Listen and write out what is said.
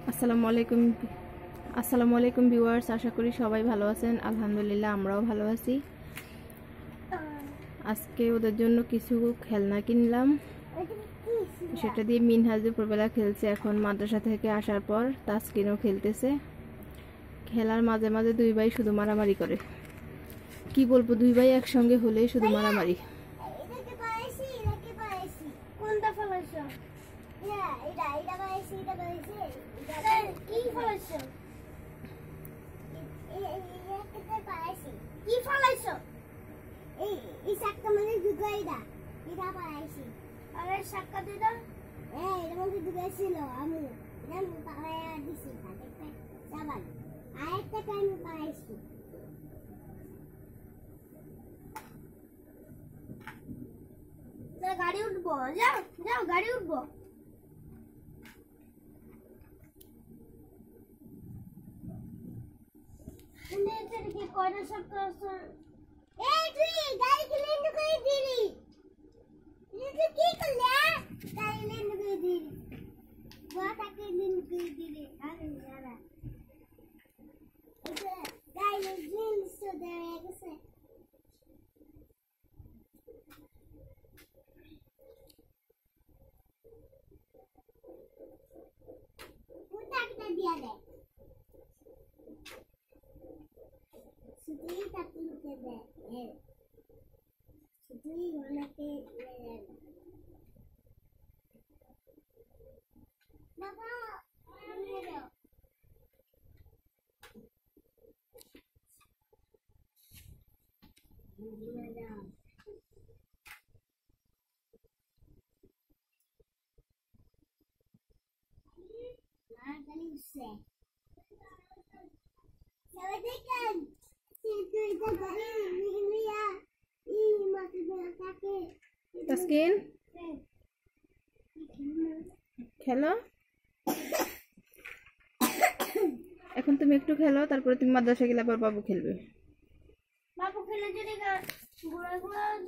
আসসালামু আলাইকুম ভিউয়ার্স, আশা করি সবাই ভালো আছেন। আলহামদুলিল্লাহ আমরাও ভালো আছি। আজকে ওদের জন্য কিছু খেলনা কিনলাম, সেটা দিয়ে মিনহাজ দুপুরবেলা খেলছে। এখন মাদ্রাসা থেকে আসার পর তাসকিনও খেলতেছে। খেলার মাঝে মাঝে দুই ভাই শুধু মারামারি করে। কি বলবো, দুই ভাই একসঙ্গে হলে শুধু মারামারি। গাড়ি উঠবো, যাও যাও গাড়ি উঠবো। কয়টা সব এই তুই গাড়ি কি লেন্ড করে দিলি? তুই কি করলি? গাড়ি লেন্ড করে দিলি, বাটাকে লেন্ড করে দিলি। আরে যারা এটা গাড়ি লেন্ড সো দেয় গেছে। মুটাকটা দিয়া দে, সুতই তাকিতে দে। সুতই ওনাকে বাবা নিয়ে যাও। নিয়ে যাও আর গালি উঠছে। সবাই দেখেন তাসকিন খেলো, এখন তুমি একটু খেলো, তারপরে তুমি মাদ্রাসা গেলে আবার বাবু খেলবে। বাবু খেলে যদি